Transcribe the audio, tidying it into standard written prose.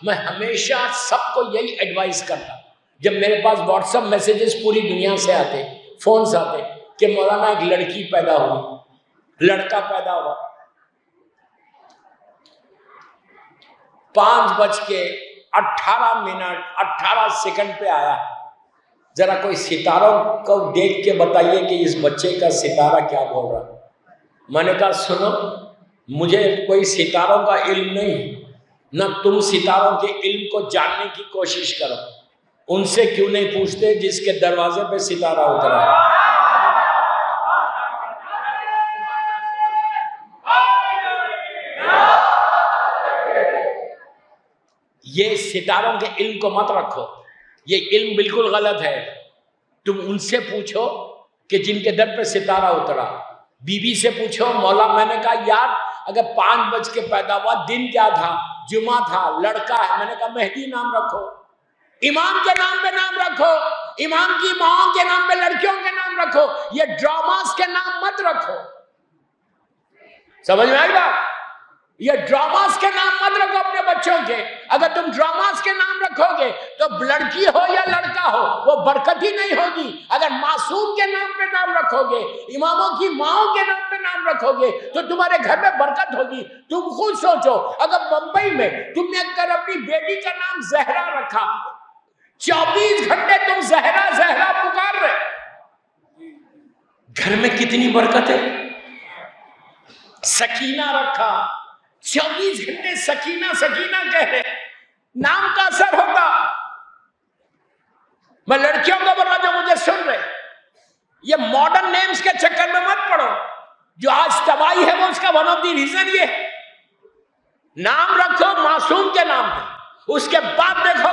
میں ہمیشہ سب کو یہی ایڈوائز کرتا، جب میرے پاس واٹس ایپ میسیجز پوری دنیا سے آتے، فونز آتے کہ مولانا ایک لڑکی پیدا ہوئی، لڑکا پیدا ہوا، 5:18 پہ آیا، ذرا کوئی ستاروں کو دیکھ کے بتائیے کہ اس بچے کا ستارہ کیا بول رہا۔ میں نے کہا سنو، مجھے کوئی ستاروں کا علم نہیں، نہ تم ستاروں کے علم کو جاننے کی کوشش کرو، ان سے کیوں نہیں پوچھتے جس کے دروازے پہ ستارہ اترا ہے۔ یہ ستاروں کے علم کو مت رکھو، یہ علم بالکل غلط ہے۔ تم ان سے پوچھو کہ جن کے در پہ ستارہ اترا۔ بی بی سے پوچھو، مولا میں نے کہا یار اگر 5 بج کے پیدا ہوا، دن کیا تھا؟ جمعہ تھا، لڑکا ہے، میں نے کہا مہدی نام رکھو، امام کے نام پہ نام رکھو، امام کی ماؤں کے نام پہ لڑکیوں کے نام رکھو، یہ ڈراماز کے نام مت رکھو۔ سمجھ میں آئی بات؟ یہ ڈراماز کے نام مت رکھو اپنے بچوں کے۔ اگر تم ڈراماز کے نام رکھو گے تو لڑکی ہو یا لڑکا ہو وہ برکت ہی نہیں ہوگی۔ اگر معصوم کے نام پہ نام رکھو گے، اماموں کی ماؤں کے نام پہ نام رکھو گے تو تمہارے گھر میں برکت ہوگی۔ تم خود سوچو، اگر ممبئی میں تم نے اگر اپنی بیٹی کا نام زہرا رکھا، 24 گھنٹے تم زہرا زہرا پکار رہے، گھر میں کتنی برکت ہے۔ سکینہ رکھا، 24 گھنٹے سکینہ سکینہ کہہ رہے، نام کا اثر ہوگا۔ میں لڑکیوں کو بول رہا جو مجھے سن رہے، یہ ماڈرن نیمز کے چکر میں مت پڑو۔ جو آج تباہی ہے وہ اس کا ون آف دی ریزن یہ ہے۔ نام رکھو معصوم کے نام پہ، اس کے بعد دیکھو